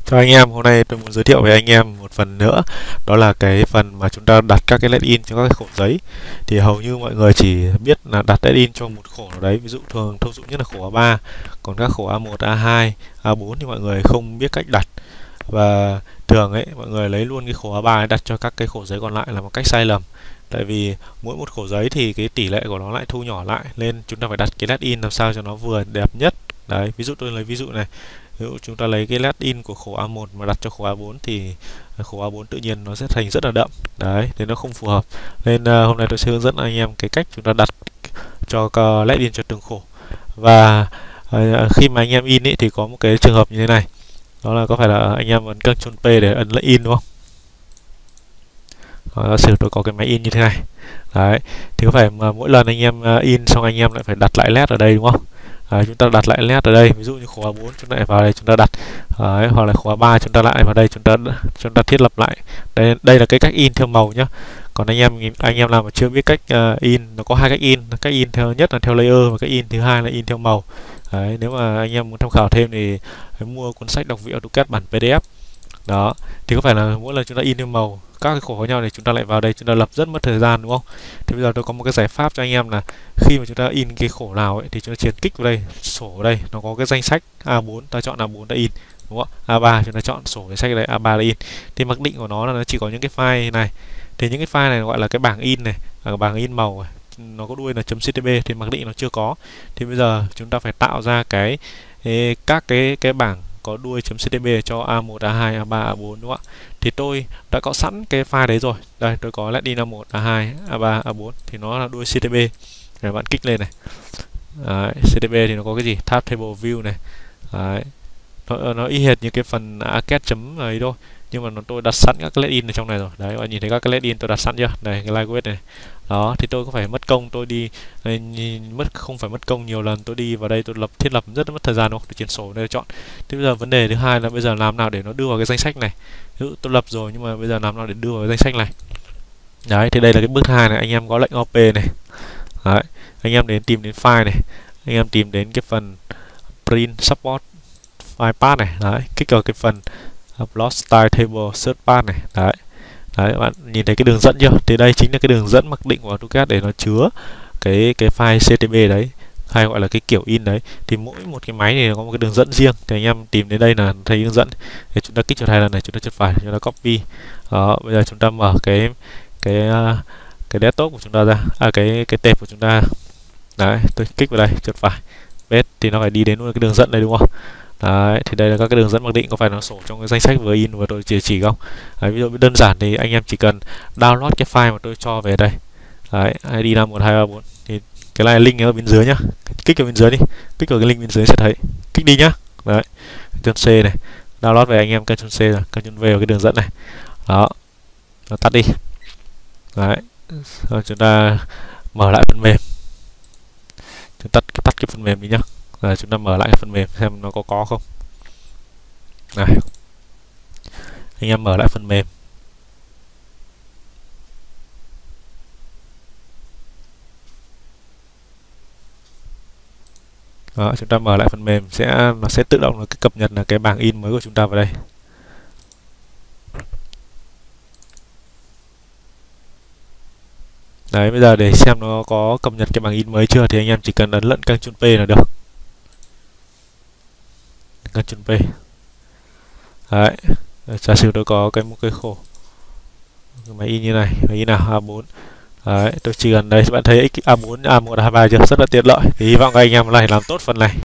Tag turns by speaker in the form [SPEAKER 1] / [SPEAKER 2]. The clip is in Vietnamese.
[SPEAKER 1] Cho anh em, hôm nay tôi muốn giới thiệu với anh em một phần nữa. Đó là cái phần mà chúng ta đặt các cái LED-in cho các cái khổ giấy. Thì hầu như mọi người chỉ biết là đặt LED-in cho một khổ nào đấy. Ví dụ thông dụng nhất là khổ A3. Còn các khổ A1, A2, A4 thì mọi người không biết cách đặt. Và thường ấy, mọi người lấy luôn cái khổ A3 ấy đặt cho các cái khổ giấy còn lại là một cách sai lầm. Tại vì mỗi một khổ giấy thì cái tỷ lệ của nó lại thu nhỏ lại, nên chúng ta phải đặt cái LED-in làm sao cho nó vừa đẹp nhất. Đấy, ví dụ tôi lấy ví dụ này. Ví dụ chúng ta lấy cái LED-in của khổ A1 mà đặt cho khổ A4 thì khổ A4 tự nhiên nó sẽ thành rất là đậm. Đấy, thì nó không phù hợp. Nên hôm nay tôi sẽ hướng dẫn anh em cái cách chúng ta đặt cho LED-in cho từng khổ. Và khi mà anh em in ý, thì có một cái trường hợp như thế này. Đó là có phải là anh em ấn Ctrl P để ấn lấy in đúng không? Giả sử tôi có cái máy in như thế này. Đấy, thì có phải mà mỗi lần anh em in xong anh em lại phải đặt lại LED ở đây đúng không? Chúng ta đặt lại LED ở đây, ví dụ như khổ A4 chúng ta lại vào đây chúng ta đặt. Hoặc là khổ A3 chúng ta lại vào đây chúng ta thiết lập lại. Đây là cái cách in theo màu nhá. Còn anh em nào mà chưa biết cách in, nó có hai cách in. Cách in theo nhất là theo layer và cách in thứ hai là in theo màu. Đấy, nếu mà anh em muốn tham khảo thêm thì phải mua cuốn sách đọc vị AutoCAD bản PDF. Đó, thì có phải là mỗi lần chúng ta in theo màu các cái khổ với nhau thì chúng ta lại vào đây chúng ta lập rất mất thời gian đúng không? Thì bây giờ tôi có một cái giải pháp cho anh em là khi mà chúng ta in cái khổ nào ấy thì chúng ta chèn kích vào đây, sổ ở đây nó có cái danh sách A4, ta chọn A4 ta in đúng không ạ? A3 chúng ta chọn sổ danh sách ở đây, A3 là in. Thì mặc định của nó là nó chỉ có những cái file này. Thì những cái file này gọi là cái bảng in này, bảng in màu này. Nó có đuôi là .ctb thì mặc định nó chưa có. Thì bây giờ chúng ta phải tạo ra các cái bảng có đuôi .ctb cho A1, A2, A3, A4 đúng không ạ? Thì tôi đã có sẵn cái file đấy rồi. Đây, tôi có LED-in A1, A2, A3, A4 thì nó là đuôi CTB. Để bạn kích lên này. Đấy, CTB thì nó có cái gì? Tab Table View này. Đấy. Nó y hệt như cái phần arcade chấm ấy thôi. Nhưng mà tôi đặt sẵn các LED-in ở trong này rồi. Đấy, bạn nhìn thấy các cái LED-in tôi đặt sẵn chưa? Đây, cái lightweight này. Đó, thì tôi có phải mất công tôi đi không phải mất công nhiều lần tôi đi vào đây tôi thiết lập rất mất thời gian đâu. Tôi chuyển sổ đây tôi chọn. Thế bây giờ vấn đề thứ hai là bây giờ làm nào để nó đưa vào cái danh sách này. Ví dụ tôi lập rồi nhưng mà bây giờ làm nào để đưa vào cái danh sách này. Đấy, thì đây là cái bước 2 này, anh em có lệnh OP này. Đấy, anh em tìm đến file này, anh em tìm đến cái phần print support file path này. Đấy, kích vào cái phần plot style table search path này. Đấy. Đấy, bạn nhìn thấy cái đường dẫn chưa? Thì đây chính là cái đường dẫn mặc định của AutoCAD để nó chứa cái file CTB đấy, hay gọi là cái kiểu in đấy. Thì mỗi một cái máy này có một cái đường dẫn riêng. Thì anh em tìm đến đây là thấy hướng dẫn. Thì chúng ta kích chuột 2 lần này, chúng ta chuột phải, chúng ta copy. Đó, bây giờ chúng ta mở cái desktop của chúng ta ra, cái tệp của chúng ta. Đấy, tôi kích vào đây, chuột phải, paste thì nó phải đi đến cái đường dẫn đây đúng không? Đấy, thì đây là các cái đường dẫn mặc định, có phải nó sổ trong cái danh sách vừa in vừa tôi chỉ không? Đấy, ví dụ đơn giản thì anh em chỉ cần download cái file mà tôi cho về đây. Đấy, ID 51234 thì cái này link ở bên dưới nhá. Kích vào bên dưới đi, kích vào cái link bên dưới sẽ thấy. Kích đi nhá. Đấy, Ctrl C này, download về anh em Ctrl C rồi, Ctrl V vào cái đường dẫn này. Đó, nó tắt đi. Đấy, rồi chúng ta mở lại phần mềm. Chúng ta tắt cái phần mềm đi nhá. Rồi chúng ta mở lại cái phần mềm xem nó có không. Này, anh em mở lại phần mềm. Đó, chúng ta mở lại phần mềm nó sẽ tự động cập nhật là cái bảng in mới của chúng ta vào đây. Đấy, bây giờ để xem nó có cập nhật cái bảng in mới chưa thì anh em chỉ cần ấn lẫn Ctrl P là được. Ctrl P. Đấy, giả sử tôi có một cái khổ máy in như này, máy in nào A4. Đấy, tôi chỉ cần đây bạn thấy A4, A1, A3 chưa, rất là tiện lợi. Thì hy vọng các anh em này làm tốt phần này.